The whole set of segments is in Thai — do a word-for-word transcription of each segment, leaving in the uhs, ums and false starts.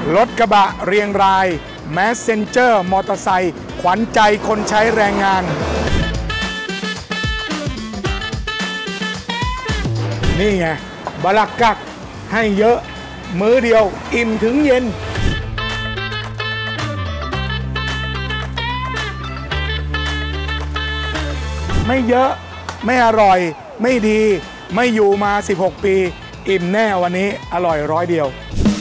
รถกระบะเรียงรายแมสเซนเจอร์มอเตอร์ไซค์ขวัญใจคนใช้แรงงานนี่ไงบลักกักให้เยอะมื้อเดียวอิ่มถึงเย็นไม่เยอะไม่อร่อยไม่ดีไม่อยู่มาสิบหกปีอิ่มแน่วันนี้อร่อยร้อยเดียว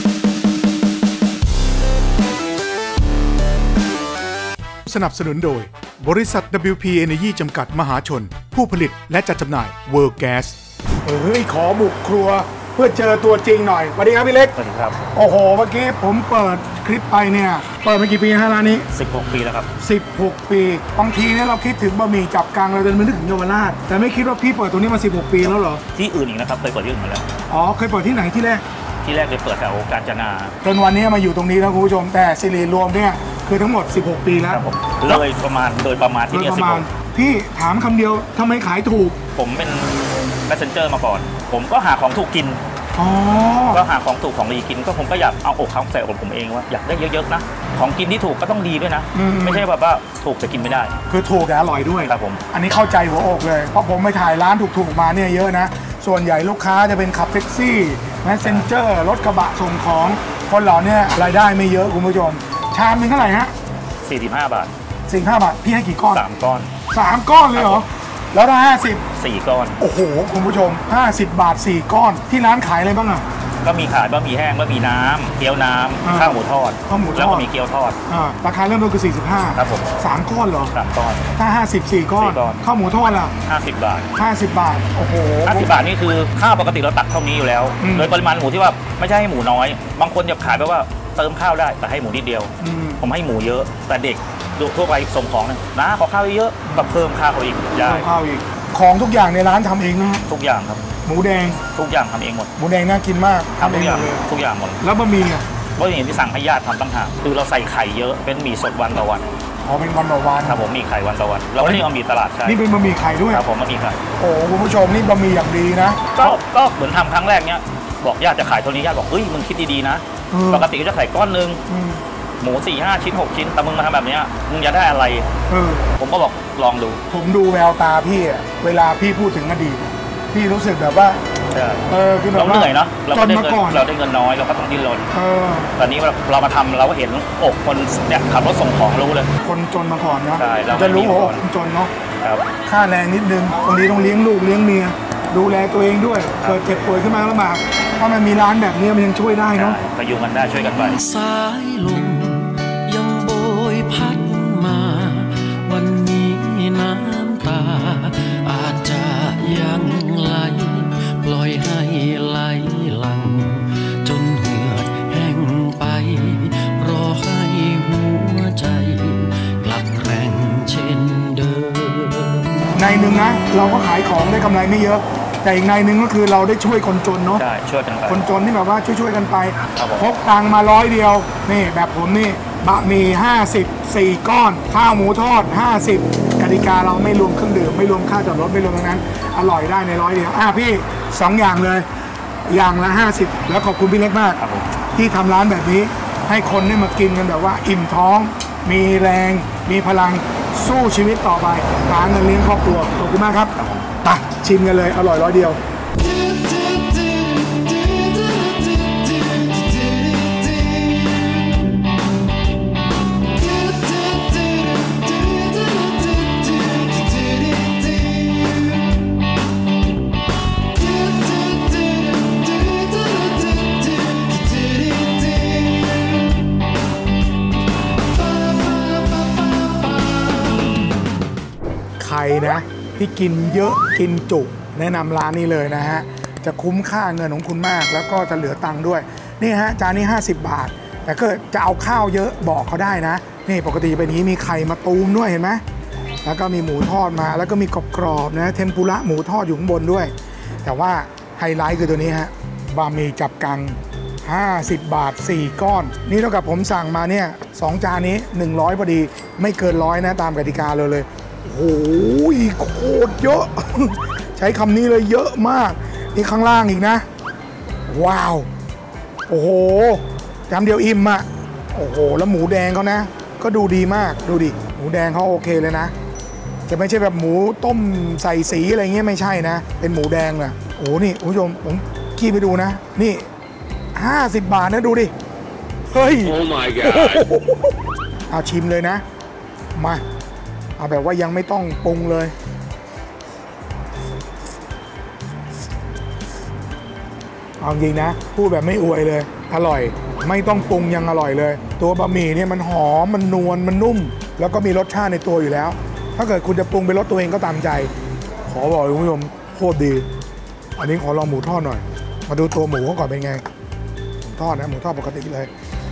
สนับสนุนโดยบริษัท ดับเบิลยู พี Energy จำกัดมหาชนผู้ผลิตและจัดจำหน่าย World Gas เฮ้ยขอบุกครัวเพื่อเจอตัวจริงหน่อยสวัสดีครับพี่เล็กสวัสดีครับโอ้โหเมื่อกี้ผมเปิดคลิปไปเนี่ยเปิดมากี่ปีฮะร้านนี้สิบหกปีแล้วครับสิบหกปีบางทีเนี่ยเราคิดถึงบะหมี่จับกังเราจะนึกถึงเยาวราชแต่ไม่คิดว่าพี่เปิดตัวนี้มาสิบหกปีแล้วเหรอที่อื่นอีกนะครับเคยเปิดที่อื่นมาแล้วอ๋อเคยเปิดที่ไหนที่แรกที่แรกเลยเปิดแถวกาญจนาจนวันนี้มาอยู่ตรงนี้แล้วคุณผู้ชมแต่สิริรวมเนี่ยคือทั้งหมดสิบหกปีแล้วเลยประมาณโดยประมาณที่นี่สิบหกพี่ถามคำเดียวทำไมขายถูกผมเป็นแมสเซนเจอร์มาก่อนผมก็หาของถูกกินก็หาของถูกของดีกินก็ผมก็อยากเอาอกเขาใส่อกผมเองว่าอยากได้เยอะๆนะของกินที่ถูกก็ต้องดีด้วยนะไม่ใช่แบบว่าถูกจะกินไม่ได้คือถูกแต่อร่อยด้วยครับผมอันนี้เข้าใจหัวอกเลยเพราะผมไปถ่ายร้านถูกๆมาเนี่ยเยอะนะส่วนใหญ่ลูกค้าจะเป็นขับแท็กซี่แมสเซนเจอร์รถกระบะส่งของคนเหล่านี้รายได้ไม่เยอะคุณผู้ชมชามนึงเท่าไหร่ฮะสี่สิบห้าบาทสี่สิบห้าบาทพี่ให้กี่ก้อนสามก้อนสามก้อนเลยเหรอแล้วถ้าห้าสิบสี่ก้อนโอ้โหคุณผู้ชมห้าสิบบาทสี่ก้อนที่ร้านขายอะไรบ้างอ่ะก็มีขายบะหมี่แห้งบะหมี่น้ำเกี๊ยวน้ำข้าวหมูทอดข้าวหมูทอดแล้วก็มีเกี๊ยวทอดราคาเริ่มต้นคือสี่สิบห้าครับผมสามก้อนเหรอสามก้อนถ้าห้าสิบสี่ก้อนข้าวหมูทอดล่ะห้าสิบบาทห้าสิบบาทโอ้โหห้าสิบบาทนี่คือข้าวปกติเราตักเท่านี้อยู่แล้วโดยปริมาณหมูที่ว่าไม่ใช่ให้หมูน้อยบางคนจะขายแบบว่าเติมข้าวได้แต่ให้หมูนิดเดียวผมให้หมูเยอะแต่เด็กทั่วไปส่งของนะขอข้าวเยอะแบบเพิ่มข้าวอีกได้ข้าวอีกของทุกอย่างในร้านทำเองนะทุกอย่างครับหมูแดงทุกอย่างทำเองหมดหมูแดงน่ากินมากทำทุกอย่างเลยทุกอย่างหมดแล้วบะหมี่อ่ะบะหมี่ที่สั่งให้ญาติทำตั้งหากคือเราใส่ไข่เยอะเป็นหมี่สดวันต่อวันอ๋อเป็นวันต่อวันครับผมมีไข่วันต่อวันเราไม่ได้เอาหมี่ตลาดใช่นี่เป็นบะหมี่ไข่ด้วยครับผมบะหมี่ไข่โอ้คุณผู้ชมนี่บะหมี่อย่างดีนะก็ก็เหมือนทำครั้งแรกเนี้ยบอกญาติจะขายเท่านี้ญาติบอกเฮ้ยมึงคิดดีๆนะปกติก็จะขายก้อนนึงหมูสี่ห้าชิ้นหกชิ้นแต่มึงมาทำแบบนี้มึงจะได้อะไรผมก็บอกลองดูผมดูแววตาพี่อะเวลาพี่พูดถึงอดีตพี่รู้สึกแบบว่าเออคือแบบเราเหนื่อยเนาะเราได้เงินเราได้เงินน้อยเราก็ต้องดิ้นรนตอนนี้เรามาทำเราก็เห็นอกคนเนี่ยขับรถส่งของรู้เลยคนจนมาก่อนเนาะจะรู้ว่าคนจนเนาะค่าแรงนิดนึงตรงนี้ต้องเลี้ยงลูกเลี้ยงเมียดูแลตัวเองด้วยเกิดเจ็บป่วยขึ้นมาลำบากถ้ามันมีร้านแบบนี้มันยังช่วยได้เนาะพยุงกันได้ช่วยกันไปสายลมยังโบยพัดมาวันนี้น้ำตาอาจจะยังไหลปล่อยให้ไหลหลังจนเหือดแห้งไปรอให้หัวใจกลับแกร่งเช่นเดิมในหนึ่งนะเราก็ขายของได้กำไรไม่เยอะแต่อีกในหนึ่งก็คือเราได้ช่วยคนจนเนาะใช่ช่วยกันไปคนจนที่แบบว่าช่วยๆกันไปพกตังมาร้อยเดียวนี่แบบผมนี่บะหมี่ห้าสิบสี่ก้อนข้าวหมูทอดห้าสิบกติกาเราไม่รวมเครื่องดื่มไม่รวมค่าจอดรถไม่รวมตรงนั้นอร่อยได้ในร้อยเดียวอ่ะพี่สองอย่างเลยอย่างละห้าสิบแล้วขอบคุณพี่เล็กมากที่ทำร้านแบบนี้ให้คนได้มากินกันแบบว่าอิ่มท้องมีแรงมีพลังสู้ชีวิตต่อไปหาเงินเลี้ยงครอบครัวขอบคุณมากครับไปชิมกันเลยอร่อยร้อยเดียวใครนะที่กินเยอะกินจุแนะนำร้านนี้เลยนะฮะจะคุ้มค่าเงินของคุณมากแล้วก็จะเหลือตังค์ด้วยนี่ฮะจานนี้ห้าสิบบาทแต่ก็จะเอาข้าวเยอะบอกเขาได้นะนี่ปกติเป็นนี้มีไข่มาตูมด้วยเห็นไหมแล้วก็มีหมูทอดมาแล้วก็มีกรอบๆนะเทมปุระหมูทอดอยู่ข้างบนด้วยแต่ว่าไฮไลท์คือตัวนี้ฮะบะหมี่จับกังห้าสิบบาทสี่ก้อนนี่เท่ากับผมสั่งมาเนี่ยสองจานนี้หนึ่งร้อยพอดีไม่เกินร้อยนะตามกติกาเลยเลยโอ้ยโคตรเยอะใช้คำนี้เลยเยอะมากนี่ข้างล่างอีกนะว้าวโอ้โหจำเดียวอิ่มอะโอ้โหแล้วหมูแดงเขานะก็ดูดีมากดูดิหมูแดงเขาโอเคเลยนะจะไม่ใช่แบบหมูต้มใส่สีอะไรเงี้ยไม่ใช่นะเป็นหมูแดงนะโอ้นี่คุณผู้ชมผมขี้ไปดูนะนี่ห้าสิบบาทนะดูดิเฮ้ย Oh my god เอาชิมเลยนะมาเอาแบบว่ายังไม่ต้องปรุงเลยเอาจริงนะพูดแบบไม่อวยเลยอร่อยไม่ต้องปรุงยังอร่อยเลยตัวบะหมี่เนี่ยมันหอมมันนวลมันนุ่มแล้วก็มีรสชาติในตัวอยู่แล้วถ้าเกิดคุณจะปรุงเป็นรสตัวเองก็ตามใจขอบอกเลยคุณผู้ชมโคตรดีอันนี้ขอลองหมูทอดหน่อยมาดูตัวหมูเขาก่อนเป็นไงหมูทอดนะหมูทอดปกติเลย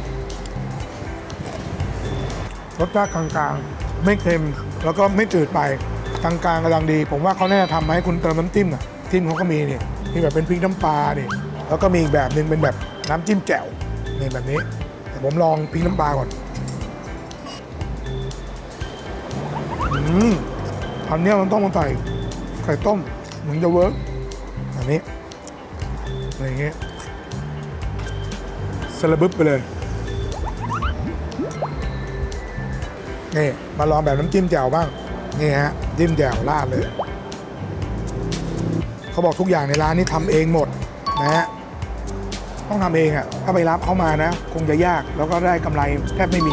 รสชาติกลางๆไม่เค็มแล้วก็ไม่จืดไปกลางๆกำลังดีผมว่าเขาแน่ทำมาให้คุณเติมน้ำจิ้มอ่ะจิ้มเขาก็มีเนี่ยมีแบบเป็นพริกน้ำปลาเนี่ยแล้วก็มีอีกแบบหนึ่งเป็นแบบน้ำจิ้มแจ่วนี่แบบนี้แต่ผมลองพริกน้ำปลาก่อนอืมอันนี้มันต้องมาใส่ไข่ต้มถึงจะเวิร์กอันนี้อะไรอย่างเงี้ยสลับบึ๊บไปเลยนี่มาลองแบบน้ำจิ้มแจ่วบ้างนี่ฮะจิ้มแจ่วราดเลยเขาบอกทุกอย่างในร้านนี้ทำเองหมดนะฮะต้องทำเองอะ่ะถ้าไปรับเขามานะคงจะยากแล้วก็ได้กำไรแทบไม่มี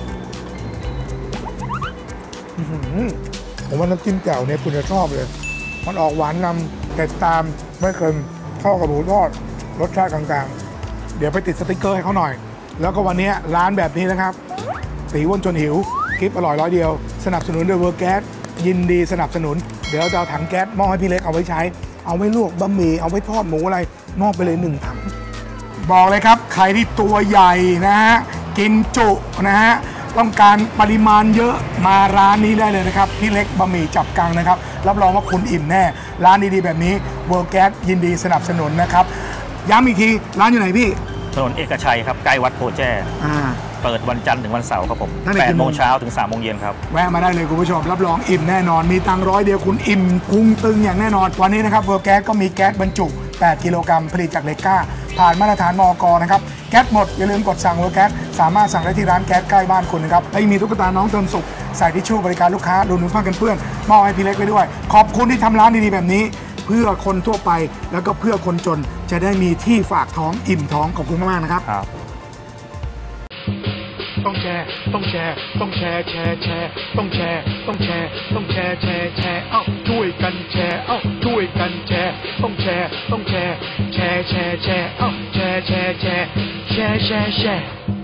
ผมว่าน้ำจิ้มแจ่วเนี่ยคุณจะชอบเลยมันออกหวานนำแต่ตามไม่เค็มเข้ากับหมูทอดรสชาติกลางๆเดี๋ยวไปติดสติ๊กเกอร์ให้เขาหน่อยแล้วก็วันนี้ร้านแบบนี้นะครับตีอ้วนจนหิวคลิปอร่อยร้อยเดียวสนับสนุนโดยเวอร์แก๊สยินดีสนับสนุนเดี๋ยวจะเอาถังแก๊สมอบให้พี่เล็กเอาไว้ใช้เอาไว้ลวกบะหมี่เอาไว้ทอดหมูอะไรมอบไปเลยหนึ่งถังบอกเลยครับใครที่ตัวใหญ่นะฮะกินจุนะฮะต้องการปริมาณเยอะมาร้านนี้ได้เลยนะครับพี่เล็กบะหมี่จับกังนะครับรับรองว่าคุณอิ่มแน่ร้านดีๆแบบนี้เวอร์แก๊สยินดีสนับสนุนนะครับย้ำอีกทีร้านอยู่ไหนพี่ถนนเอกชัยครับใกล้วัดโพแจ้เปิดวันจันทร์ถึงวันเสาร์ครับผมแปดโมงเช้าถึงสามโมงเย็นครับแวะมาได้เลยคุณผู้ชมรับรองอิ่มแน่นอนมีตังร้อยเดียวคุณอิ่มพุงตึงอย่างแน่นอนวันนี้นะครับเวอร์แก๊สก็มีแก๊สบรรจุแปดกิโลกรัมผลิตจากเหล็กกล้าผ่านมาตรฐานมอก.นะครับแก๊สหมดอย่าลืมกดสั่งเวอร์แก๊สสามารถสั่งได้ที่ร้านแก๊สใกล้บ้านคุณนะครับและยังมีตุ๊กตาน้องเติมสุขใส่ทิชชู่บริการลูกค้าดูหนุนผ้ากันเปื้อนมอบให้พี่เล็กไปด้วยขอบคุณที่ทำร้านดีๆแบบนี้เพื่อคนทั่วไปแล้วก็เพื่อคนจนจะได้มีที่ฝากท้องอิ่มท้องขอบคุณมากๆนะครับต้องแชร์ต้องแชร์ต้องแชร์แชร์แชร์ต้องแชร์ต้องแชร์ต้องแชร์แชร์แชร์เอ้าช่วยกันแชร์เอ้าช่วยกันแชร์ต้องแชร์ต้องแชร์แชร์แชร์แชร์เอ้าแชร์แชร์แชร์แชร์แชร์แชร์